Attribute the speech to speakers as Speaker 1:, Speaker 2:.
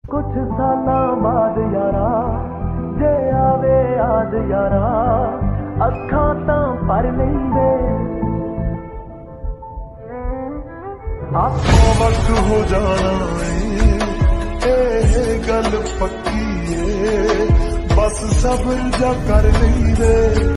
Speaker 1: कुछ सालां बाद यारा जे आवे याद यारा अखां तां भर लैंदे
Speaker 2: आपो वक्त हो जाना ए गल पक्की है बस सब्र जा कर लैंदे।